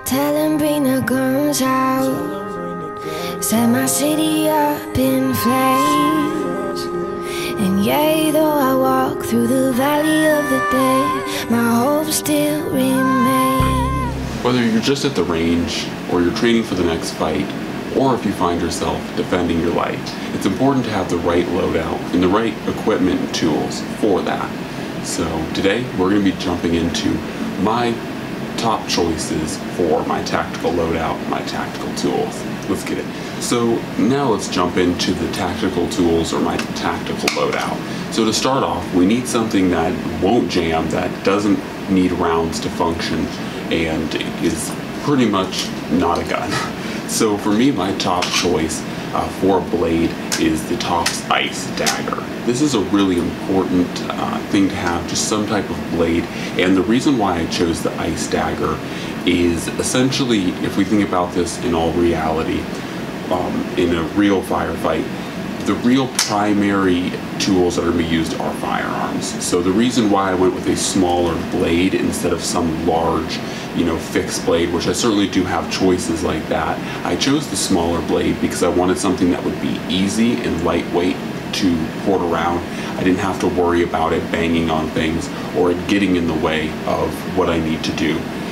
Tell him bring the guns out, set my city up in flames. And yea, though I walk through the valley of the dead, my hope still remains. Whether you're just at the range, or you're training for the next fight, or if you find yourself defending your life, it's important to have the right loadout and the right equipment and tools for that. So today we're going to be jumping into my top choices for my tactical loadout, my tactical tools. Let's get it. So now let's jump into the tactical tools or my tactical loadout. So to start off, we need something that won't jam, that doesn't need rounds to function, and is pretty much not a gun. So for me, my top choice for a blade is the Tops Ice Dagger. This is a really important thing to have, just some type of blade, and the reason why I chose the Ice Dagger is essentially, if we think about this in all reality, in a real firefight, the real primary tools that are going to be used are firearms. So the reason why I went with a smaller blade instead of some large, fixed blade, which I certainly do have choices like that, I chose the smaller blade because I wanted something that would be easy and lightweight to port around. I didn't have to worry about it banging on things or it getting in the way of what I need to do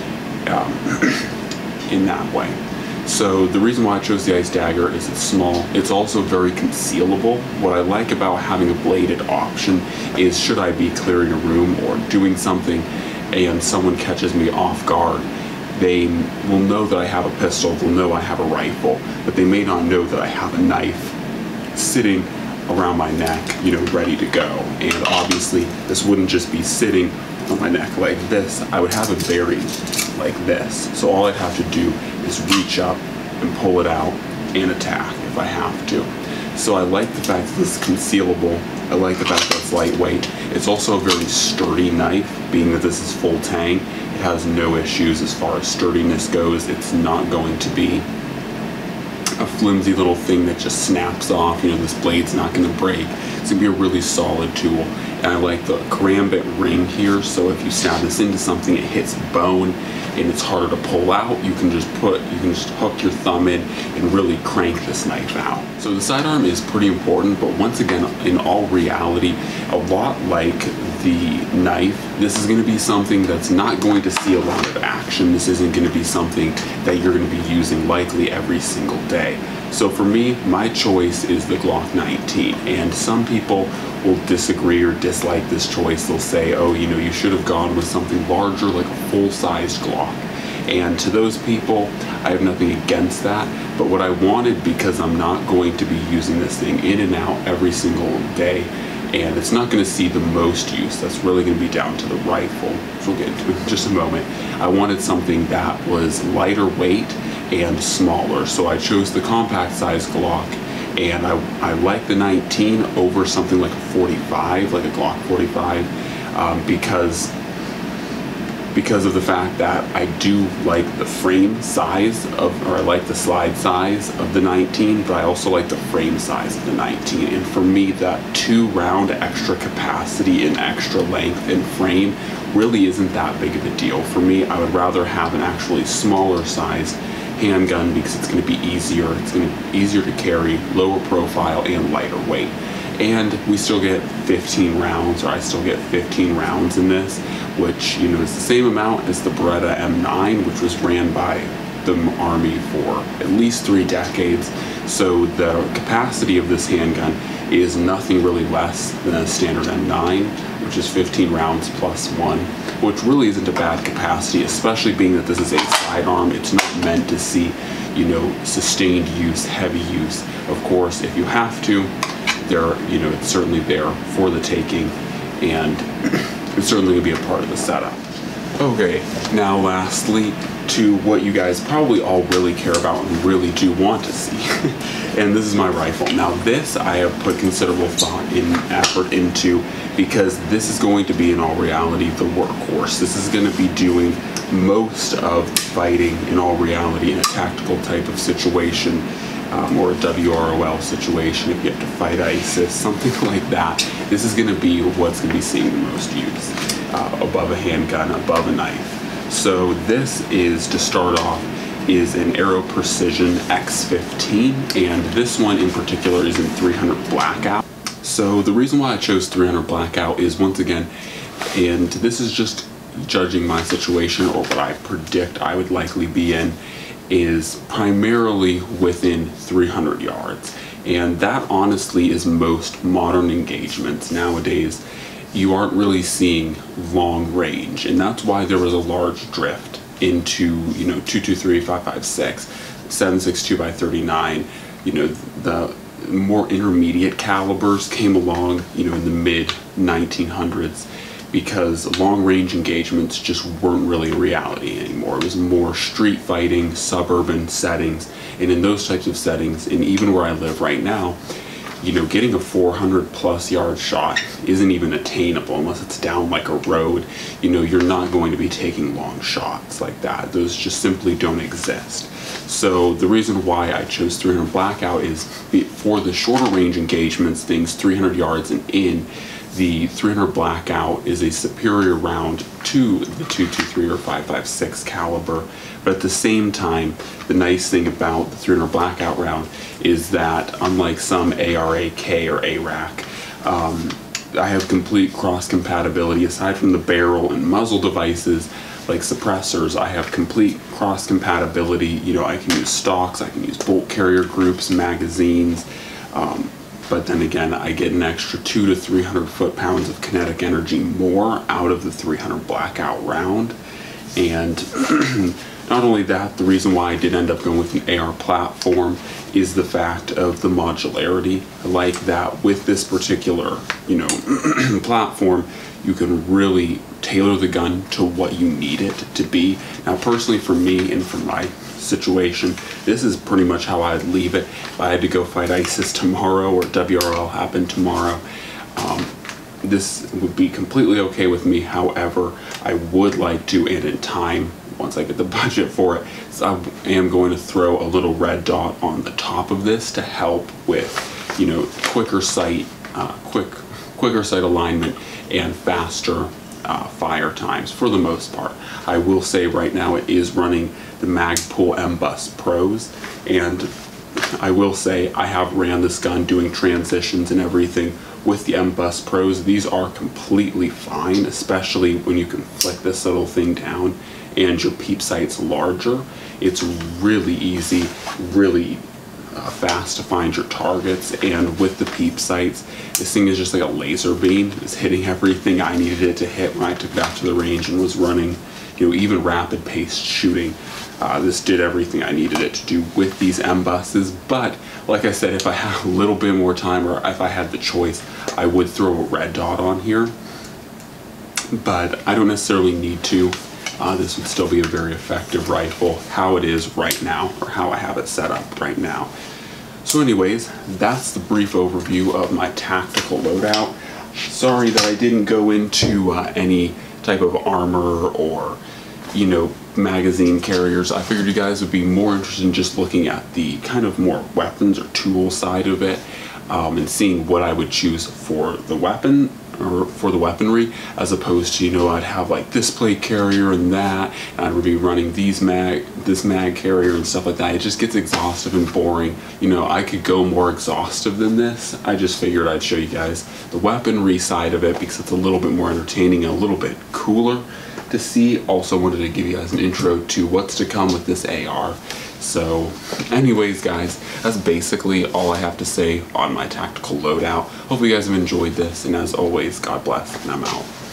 in that way. So the reason why I chose the Ice Dagger is it's small. It's also very concealable. What I like about having a bladed option is, should I be clearing a room or doing something and someone catches me off guard, they will know that I have a pistol, they'll know I have a rifle, but they may not know that I have a knife sitting around my neck, ready to go. And obviously this wouldn't just be sitting on my neck like this, I would have it buried like this. So all I'd have to do is reach up and pull it out and attack if I have to. So I like the fact that this is concealable. I like the fact that it's lightweight. It's also a very sturdy knife, being that this is full tang. It has no issues as far as sturdiness goes. It's not going to be a flimsy little thing that just snaps off. This blade's not going to break. It's going to be a really solid tool. And I like the karambit ring here, so if you stab this into something, it hits bone and it's harder to pull out, you can just hook your thumb in and really crank this knife out. So the sidearm is pretty important, but once again, in all reality, a lot like the knife, this is going to be something that's not going to see a lot of action. This isn't going to be something that you're going to be using likely every single day. So for me, my choice is the Glock 19, and some people will disagree or dislike this choice. They'll say, oh, you should have gone with something larger, like a full-sized Glock. And to those people, I have nothing against that, but what I wanted, because I'm not going to be using this thing in and out every single day, and it's not going to see the most use, that's really going to be down to the rifle, which we'll get into in just a moment. I wanted something that was lighter weight and smaller, so I chose the compact size Glock, and I like the 19 over something like a 45, like a Glock 45, because of the fact that I do like the frame size or I like the slide size of the 19, but I also like the frame size of the 19. And for me, that 2-round extra capacity and extra length and frame really isn't that big of a deal. For me, I would rather have an actually smaller size handgun because it's going to be easier. It's going to be easier to carry, lower profile, and lighter weight. And we still get 15 rounds, or I still get 15 rounds in this, which, is the same amount as the Beretta M9, which was ran by the Army for at least 3 decades. So the capacity of this handgun is nothing really less than a standard M9, which is 15 rounds plus 1, which really isn't a bad capacity, especially being that this is a sidearm. It's not meant to see, sustained use, heavy use. Of course, if you have to, it's certainly there for the taking, and it's certainly going to be a part of the setup. Okay, now lastly, to what you guys probably all really care about and really do want to see, and this is my rifle. Now this I have put considerable thought and effort into, because this is going to be, in all reality, the workhorse. This is going to be doing most of fighting, in all reality, in a tactical type of situation, or a WROL situation, if you have to fight ISIS, something like that. This is going to be what's going to be seeing the most use, above a handgun, above a knife. So this is, to start off, is an Aero Precision X15, and this one in particular is in 300 Blackout. So the reason why I chose 300 Blackout is, once again, and this is just judging my situation or what I predict I would likely be in, is primarily within 300 yards. And that honestly is most modern engagements nowadays. You aren't really seeing long range, and that's why there was a large drift into, 223, 5.56, 7.62 by 39. The more intermediate calibers came along, in the mid 1900s, because long range engagements just weren't really a reality anymore. It was more street fighting, suburban settings, and in those types of settings, and even where I live right now, getting a 400 plus yard shot isn't even attainable unless it's down like a road. You're not going to be taking long shots like that. Those just simply don't exist. So the reason why I chose 300 Blackout is, for the shorter range engagements, things 300 yards and in, the 300 Blackout is a superior round to the 223 or 5.56 caliber. But at the same time, the nice thing about the 300 Blackout round is that, unlike some ARAK or ARAC, I have complete cross compatibility. Aside from the barrel and muzzle devices like suppressors, I have complete cross compatibility. I can use stocks, I can use bolt carrier groups, magazines, but then again, I get an extra 200 to 300 foot-pounds of kinetic energy more out of the 300 Blackout round. And not only that, the reason why I did end up going with an AR platform is the fact of the modularity. I like that with this particular, platform, you can really tailor the gun to what you need it to be. Now, personally, for me and for my situation, this is pretty much how I'd leave it. If I had to go fight ISIS tomorrow or WRL happened tomorrow, this would be completely okay with me. However, I would like to, and in time, once I get the budget for it, so I am going to throw a little red dot on the top of this to help with, quicker sight, quicker sight alignment and faster fire times for the most part. I will say right now it is running the Magpul M-Bus Pros, and I will say I have ran this gun doing transitions and everything with the M-Bus Pros. These are completely fine, especially when you can flick this little thing down and your peep sight's larger. It's really easy, really fast to find your targets, and with the peep sights, this thing is just like a laser beam. It's hitting everything I needed it to hit when I took it out to the range and was running, even rapid paced shooting. This did everything I needed it to do with these M-Buses, but like I said, if I had a little bit more time, or if I had the choice, I would throw a red dot on here, but I don't necessarily need to. This would still be a very effective rifle, how it is right now, or how I have it set up right now. So anyways, that's the brief overview of my tactical loadout. Sorry that I didn't go into any type of armor or, magazine carriers. I figured you guys would be more interested in just looking at the kind of more weapons or tool side of it, and seeing what I would choose for the weapon, or for the weaponry, as opposed to, I'd have like this plate carrier and that, and I would be running this mag carrier and stuff like that. It just gets exhaustive and boring. I could go more exhaustive than this. I just figured I'd show you guys the weaponry side of it because it's a little bit more entertaining and a little bit cooler to see. Also wanted to give you guys an intro to what's to come with this AR. So anyways, guys, that's basically all I have to say on my tactical loadout. Hopefully you guys have enjoyed this, and as always, God bless, and I'm out.